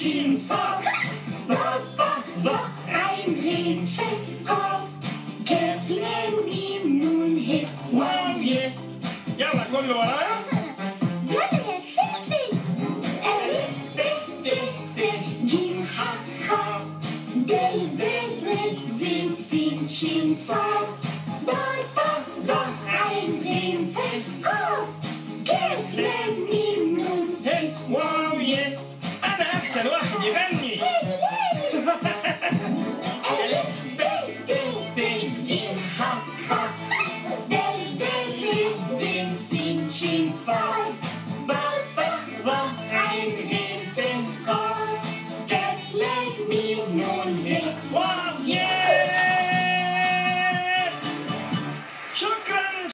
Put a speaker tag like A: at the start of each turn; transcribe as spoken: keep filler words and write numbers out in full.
A: sin sak. Ein Rindfett Käffingen i mun het.
B: يلا كله ورا